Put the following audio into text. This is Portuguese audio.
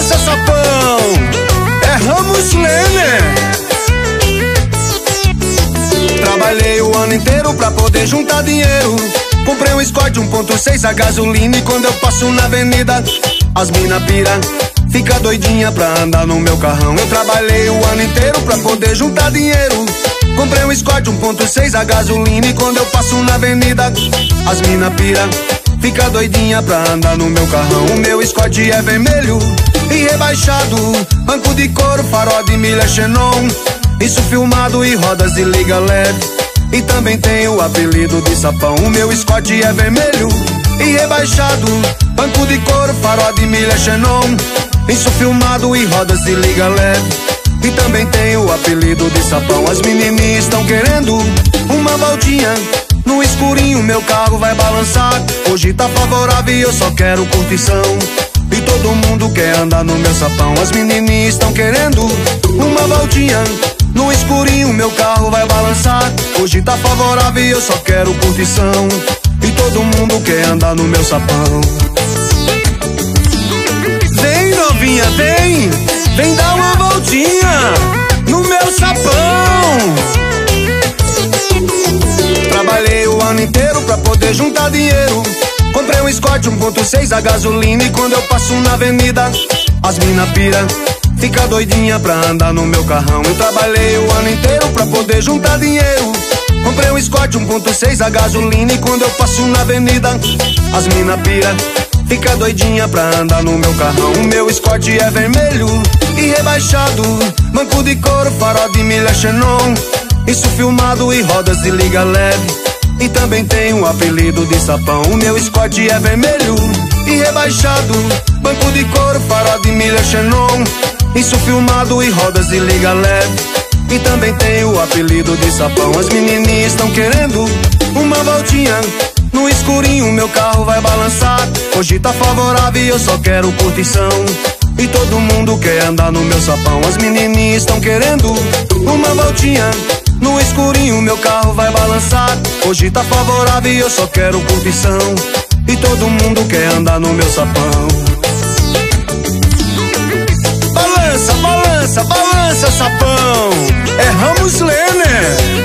balança, sapão. É Ramos Lene. Trabalhei o ano inteiro pra poder juntar dinheiro. Comprei um Escort 1.6 a gasolina. E quando eu passo na avenida, as mina pira, fica doidinha pra andar no meu carrão. Eu trabalhei o ano inteiro pra poder juntar dinheiro. Comprei um Escort 1.6 a gasolina. E quando eu passo na avenida, as mina pira, fica doidinha pra andar no meu carrão. O meu Escort é vermelho e rebaixado, banco de couro, farol de milha Xenon, isso filmado e rodas de liga LED. E também tem o apelido de sapão. O meu Escort é vermelho e rebaixado, banco de couro, farol de milha Xenon, isso filmado e rodas de liga LED. E também tem o apelido de sapão. As menininhas estão querendo uma voltinha. No escurinho meu carro vai balançar. Hoje tá favorável e eu só quero curtição. E todo mundo quer andar no meu sapão. As menininhas estão querendo uma voltinha. No escurinho meu carro vai balançar. Hoje tá favorável e eu só quero curtição. E todo mundo quer andar no meu sapão. Vem novinha, vem, vem dar uma voltinha no meu sapão. Trabalhei o ano inteiro pra poder juntar dinheiro. Comprei um Escort 1.6 a gasolina. E quando eu passo na avenida, as mina pira, fica doidinha pra andar no meu carrão. Eu trabalhei o ano inteiro pra poder juntar dinheiro. Comprei um Escort 1.6 a gasolina. E quando eu passo na avenida, as mina pira, fica doidinha pra andar no meu carrão. O meu Escort é vermelho e rebaixado, banco de couro, farol de milha Xenon, isso filmado e rodas de liga leve. E também tem o apelido de sapão. O meu Escort é vermelho e rebaixado, banco de couro, farol de milha Xenon, isso filmado e rodas de liga leve. E também tem o apelido de sapão. As menininhas estão querendo uma voltinha. No escurinho meu carro vai balançar. Hoje tá favorável e eu só quero curtição. E todo mundo quer andar no meu sapão. As menininhas estão querendo uma voltinha. No escurinho meu carro vai balançar. Hoje tá favorável e eu só quero curtição. E todo mundo quer andar no meu sapão. Balança, balança, balança, sapão. É Ramos Lene.